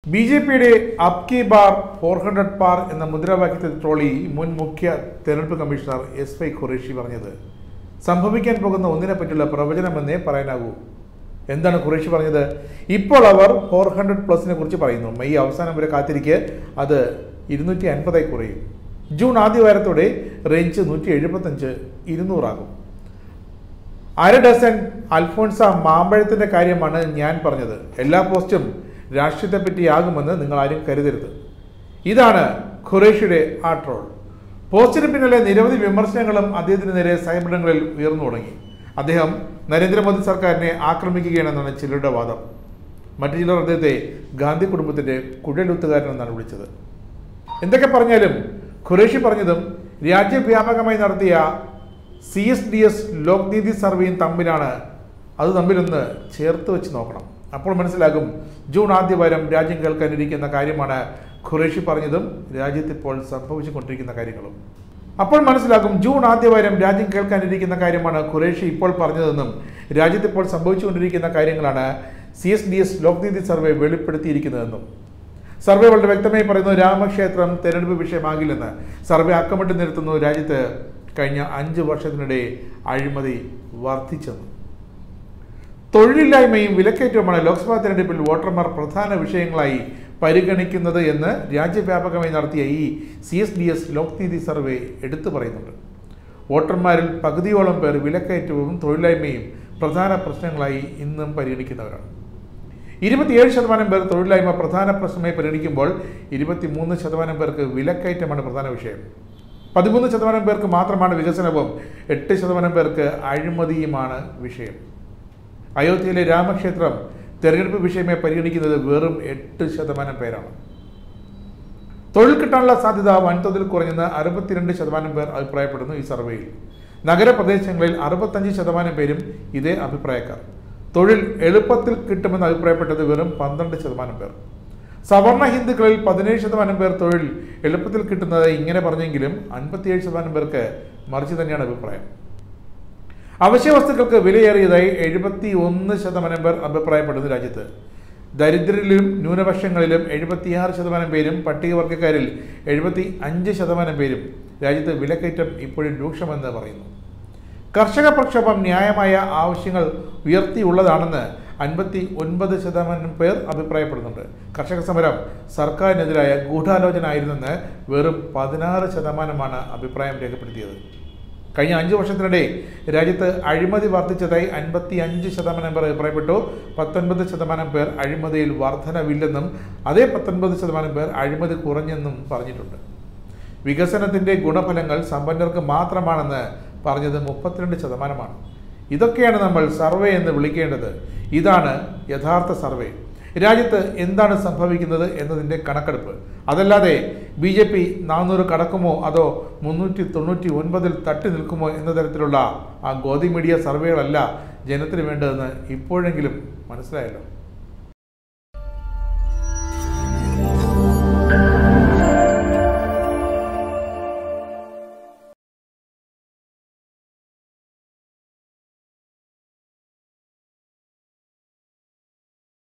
ബി.ജെ.പിയുടെ അബ് കി bar 400 പാർ എന്ന മുദ്രാവാക്യത്തെ trolley മുൻ മുഖ്യ തെരഞ്ഞെടുപ്പ് കമ്മീഷണർ എസ്.വൈ. ഖുറേഷി പറഞ്ഞത് സംഭവിക്കാൻ പോകുന്ന ഒന്നിനെ പറ്റിയുള്ള പ്രവചനമെന്നേ പറയാനാകൂ. എന്താണ് ഖുറേഷി പറഞ്ഞത്? ഇപ്പോൾ അവർ 400+ കുറിച്ച് പറയുന്നു. മെയ് അവസാനം വരെ കാത്തിരിക്കെ അത് 250 കുറയും. ജൂൺ ആദ്യവാരത്തോടെ റേഞ്ച് 175, 200 ആകും. അര ഡസൻ അൽഫോൺസ മാമ്പഴത്തിൻ്റെ കാര്യമാണ് ഞാൻ പറഞ്ഞത്. എല്ലാ പോസ്റ്റും രാഷ്ട്രീയത്തെപ്പറ്റിയാകുമെന്ന് നിങ്ങൾ ആരും കരുതരുത്. ഇതാണ് ഖുറേഷിയുടെ ആ ട്രോൾ. പോസ്റ്റിന് പിന്നിലെ നിരവധി വിമർശനങ്ങളും അദ്ദേഹത്തിന് നേരെ സൈബറിടങ്ങളിൽ ഉയർന്നു തുടങ്ങി. അദ്ദേഹം നരേന്ദ്രമോദി സർക്കാരിനെ ആക്രമിക്കുകയാണെന്നാണ് ചിലരുടെ വാദം. മറ്റു ചിലർ അദ്ദേഹത്തെ ഗാന്ധി കുടുംബത്തിൻ്റെ കുഴലൂത്തുകാരനെന്നാണ് വിളിച്ചത്. എന്തൊക്കെ പറഞ്ഞാലും ഖുറേഷി പറഞ്ഞതും രാജ്യവ്യാപകമായി നടത്തിയ CSDS ലോക്നീതി സർവേയും തമ്മിലൊന്ന് ചേർത്ത് വെച്ച് നോക്കണം. അപ്പോൾ മനസ്സിലാകും ജൂൺ ആദ്യവാരം രാജ്യം കേൾക്കാനിരിക്കുന്ന കാര്യമാണ് ഖുറേഷി പറഞ്ഞതും രാജ്യത്തിപ്പോൾ സംഭവിച്ചുകൊണ്ടിരിക്കുന്ന കാര്യങ്ങളും. അപ്പോൾ മനസ്സിലാകും ജൂൺ ആദ്യവാരം രാജ്യം കേൾക്കാനിരിക്കുന്ന കാര്യമാണ് ഖുറേഷി ഇപ്പോൾ പറഞ്ഞതെന്നും രാജ്യത്തിപ്പോൾ സംഭവിച്ചുകൊണ്ടിരിക്കുന്ന കാര്യങ്ങളാണ് CSDS ലോക്നീതി സർവേ വെളിപ്പെടുത്തിയിരിക്കുന്നതെന്നും. സർവേ വളരെ വ്യക്തമായി പറയുന്നു, രാമക്ഷേത്രം തെരഞ്ഞെടുപ്പ് വിഷയമാകില്ലെന്ന്. സർവേ അക്കമിട്ട് നിരത്തുന്നു, രാജ്യത്ത് കഴിഞ്ഞ 5 വർഷത്തിനിടെ അഴിമതി വർദ്ധിച്ചെന്ന്. തൊഴിലില്ലായ്മയും വിലക്കയറ്റവുമാണ് ലോക്സഭാ തെരഞ്ഞെടുപ്പിൽ വോട്ടർമാർ പ്രധാന വിഷയങ്ങളായി പരിഗണിക്കുന്നത് എന്ന് രാജ്യവ്യാപകമായി നടത്തിയ ഈ CSDS ലോക്നീതി സർവേ എടുത്തു പറയുന്നുണ്ട്. വോട്ടർമാരിൽ പകുതിയോളം പേർ വിലക്കയറ്റവും തൊഴിലില്ലായ്മയും പ്രധാന പ്രശ്നങ്ങളായി ഇന്നും പരിഗണിക്കുന്നവരാണ്. 27% പേർ തൊഴിലില്ലായ്മ പ്രധാന പ്രശ്നമായി പരിഗണിക്കുമ്പോൾ 23% പേർക്ക് വിലക്കയറ്റമാണ് പ്രധാന വിഷയം. 13% പേർക്ക് മാത്രമാണ് വികസനവും 8% പേർക്ക് അഴിമതിയുമാണ് വിഷയം. അയോധ്യയിലെ രാമക്ഷേത്രം തെരഞ്ഞെടുപ്പ് വിഷയമായി പരിഗണിക്കുന്നത് വെറും 8% പേരാണ്. തൊഴിൽ കിട്ടാനുള്ള സാധ്യത വൻതോതിൽ കുറഞ്ഞെന്ന് 62% പേർ അഭിപ്രായപ്പെടുന്നു ഈ സർവേയിൽ. നഗരപ്രദേശങ്ങളിൽ 65% പേരും ഇതേ അഭിപ്രായക്കാർ. തൊഴിൽ എളുപ്പത്തിൽ കിട്ടുമെന്ന് അഭിപ്രായപ്പെട്ടത് വെറും 12% പേർ. സവർണ ഹിന്ദുക്കളിൽ 17% പേർ തൊഴിൽ എളുപ്പത്തിൽ കിട്ടുന്നത് ഇങ്ങനെ പറഞ്ഞെങ്കിലും 57% പേർക്ക് മറിച്ച് തന്നെയാണ് അഭിപ്രായം. അവശ്യ വസ്തുക്കൾക്ക് വിലയേറിയതായി 71% പേർ അഭിപ്രായപ്പെടുന്നു രാജ്യത്ത്. ദരിദ്രരിലും ന്യൂനപക്ഷങ്ങളിലും 76% പേരും പട്ടികവർഗക്കാരിൽ 75% പേരും രാജ്യത്ത് വിലക്കയറ്റം ഇപ്പോഴും രൂക്ഷമെന്ന് പറയുന്നു. കർഷക പ്രക്ഷോഭം ന്യായമായ ആവശ്യങ്ങൾ ഉയർത്തിയുള്ളതാണെന്ന് 59% പേർ അഭിപ്രായപ്പെടുന്നുണ്ട്. കർഷക സമരം സർക്കാരിനെതിരായ ഗൂഢാലോചന ആയിരുന്നെന്ന് വെറും 16% അഭിപ്രായം രേഖപ്പെടുത്തിയത്. കഴിഞ്ഞ 5 വർഷത്തിനിടെ രാജ്യത്ത് അഴിമതി വർദ്ധിച്ചതായി 55% പേർ അഭിപ്രായപ്പെട്ടു. 19% പേർ അഴിമതിയിൽ വർധനവില്ലെന്നും അതേ 19% പേർ അഴിമതി കുറഞ്ഞെന്നും പറഞ്ഞിട്ടുണ്ട്. വികസനത്തിൻ്റെ ഗുണഫലങ്ങൾ സമ്പന്നർക്ക് മാത്രമാണെന്ന് പറഞ്ഞത് 32%. ഇതൊക്കെയാണ് നമ്മൾ സർവേ എന്ന് വിളിക്കേണ്ടത്. ഇതാണ് യഥാർത്ഥ സർവേ. രാജ്യത്ത് എന്താണ് സംഭവിക്കുന്നത് എന്നതിൻ്റെ കണക്കെടുപ്പ്. അതല്ലാതെ BJP 400 കടക്കുമോ അതോ 399 തട്ടി നിൽക്കുമോ എന്ന തരത്തിലുള്ള ആ ഗോദി മീഡിയ സർവേകളല്ല ജനത്തിന് വേണ്ടതെന്ന് ഇപ്പോഴെങ്കിലും മനസ്സിലായല്ലോ.